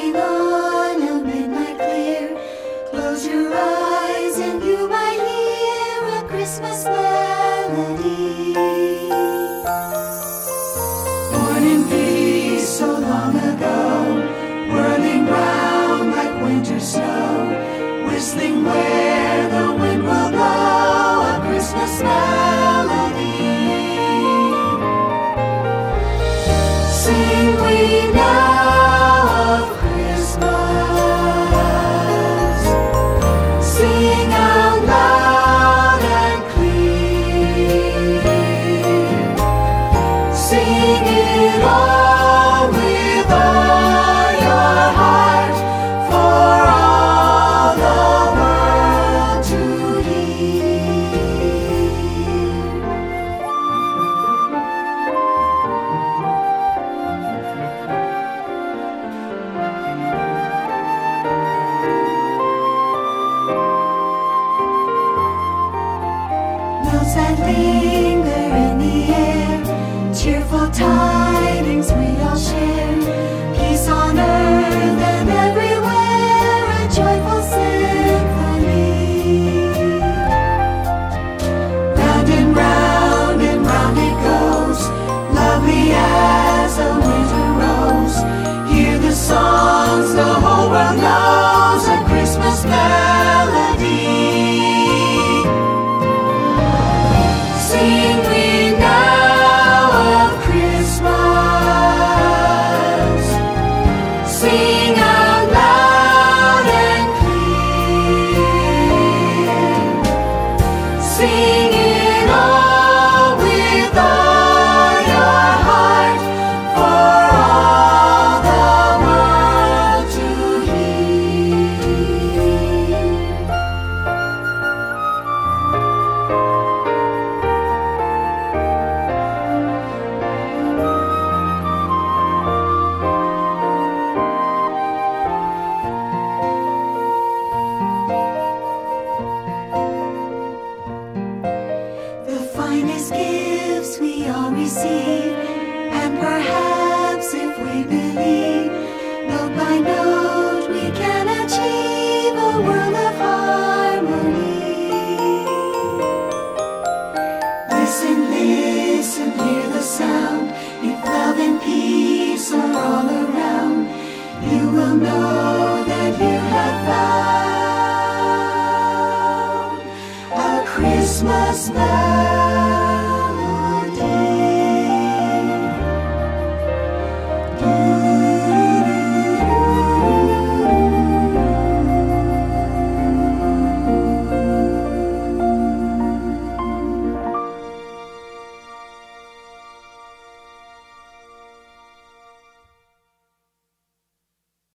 Shining on a midnight clear, close your eyes and you might hear a Christmas melody. Born in peace so long ago, whirling round like winter snow, whistling where the wind will blow, a Christmas melody. Sing we now of Christmas, sing out loud and clear, sing it all with all your heart, for all the world to hear. Notes that linger in the air, cheerful tidings we all share. Peace on earth and everywhere, a joyful symphony. Round and round it goes, lovely as a winter rose. Hear the songs the whole world knows, a Christmas melody. Sing we now of Christmas, sing out loud and clear, sing it all with all your heart, for all the world to hear. The finest gifts we all receive, and perhaps if we believe, note by note we can achieve a world of harmony. Listen, listen, hear the sound. If love and peace are all around, you will know that you have found a Christmas melody.